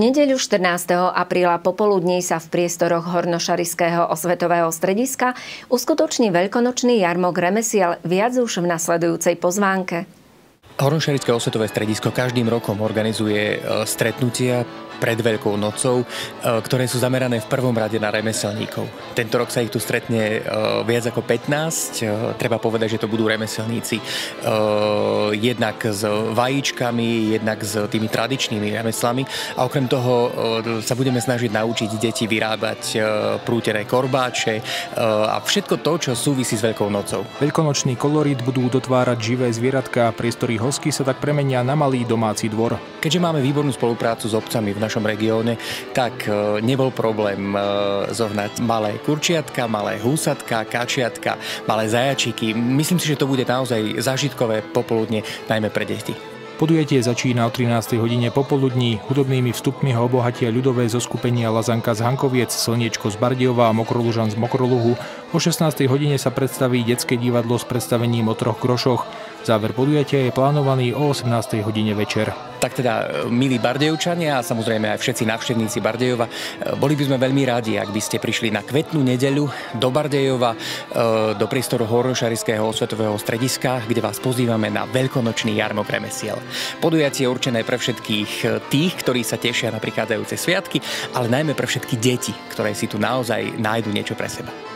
nedeľu 14. apríla popoludní sa v priestoroch Hornošarišského osvetového strediska uskutoční veľkonočný jarmok remesiel, viac už v nasledujúcej pozvánke. Hornošarišské osvetové stredisko každým rokom organizuje stretnutia pred Veľkou nocou, ktoré sú zamerané v prvom rade na remeselníkov. Tento rok sa ich tu stretne viac ako 15. Treba povedať, že to budú remeselníci jednak s vajíčkami, jednak s tými tradičnými remeslami. A okrem toho sa budeme snažiť naučiť deti vyrábať prútené korbáče a všetko to, čo súvisí s Veľkou nocou. Veľkonočný kolorít budú dotvárať živé zvieratka a priestory hosky sa tak premenia na malý domáci dvor. Keďže máme výbornú spoluprácu s obcami v našom regióne, tak nebol problém zohnať malé kurčiatka, malé húsatka, kačiatka, malé zajačíky. Myslím si, že to bude naozaj zážitkové popoludne, najmä pre deti. Podujatie začína o 13. hodine popoludní. Hudobnými vstupmi ho obohatia ľudové zoskupenia Lazanka z Hankoviec, Slniečko z Bardejova a Mokrolužan z Mokroluhu. O 16. hodine sa predstaví detské divadlo s predstavením o 3 grošoch. Záver podujatia je plánovaný o 18. hodine večer. Tak teda, milí Bardejovčania a samozrejme aj všetci návštevníci Bardejova, boli by sme veľmi rádi, ak by ste prišli na Kvetnú nedeľu do Bardejova, do priestoru Hornošarišského osvetového strediska, kde vás pozývame na veľkonočný jarmok remesiel. Podujatie je určené pre všetkých tých, ktorí sa tešia na prichádzajúce sviatky, ale najmä pre všetky deti, ktoré si tu naozaj nájdu niečo pre seba.